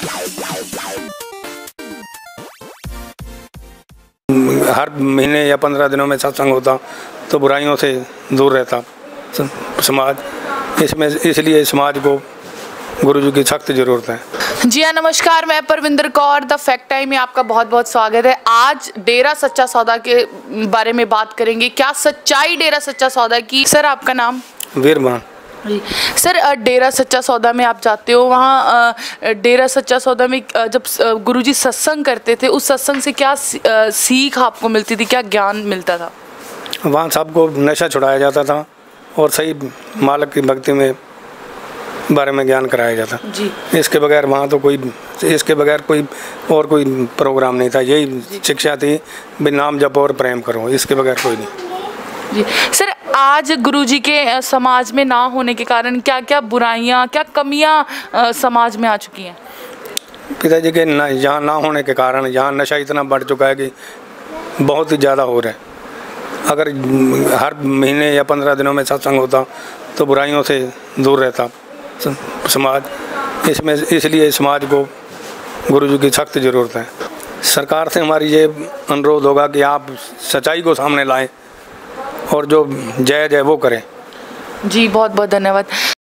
हर महीने या 15 दिनों में सत्संग होता तो बुराइयों से दूर रहता समाज। इसलिए समाज को गुरु जी की सख्त जरूरत है। जी हाँ, नमस्कार, मैं Parvinder Kaur, the fact time में आपका बहुत बहुत स्वागत है। आज डेरा सच्चा सौदा के बारे में बात करेंगे। क्या सच्चाई डेरा सच्चा सौदा की? सर, आपका नाम? वीरमान जी सर, डेरा सच्चा सौदा में आप जाते हो, वहाँ डेरा सच्चा सौदा में जब गुरुजी सत्संग करते थे, उस सत्संग से क्या सीख आपको मिलती थी, क्या ज्ञान मिलता था? वहाँ सबको नशा छुड़ाया जाता था और सही मालिक की भक्ति में बारे में ज्ञान कराया जाता जी। इसके बगैर वहाँ तो इसके बगैर कोई और कोई प्रोग्राम नहीं था। यही शिक्षा थी, बिन नाम जप और प्रेम करो, इसके बगैर कोई नहीं। जी सर, आज गुरुजी के समाज में ना होने के कारण क्या क्या बुराइयां, क्या कमियां समाज में आ चुकी हैं? पिताजी के यहाँ ना होने के कारण यहाँ नशा इतना बढ़ चुका है कि बहुत ही ज़्यादा हो रहा है। अगर हर महीने या 15 दिनों में सत्संग होता तो बुराइयों से दूर रहता समाज। इसलिए समाज को गुरु जी की सख्त ज़रूरत है। सरकार से हमारी ये अनुरोध होगा कि आप सच्चाई को सामने लाएं और जो जायज़ है वो करें। जी, बहुत बहुत धन्यवाद।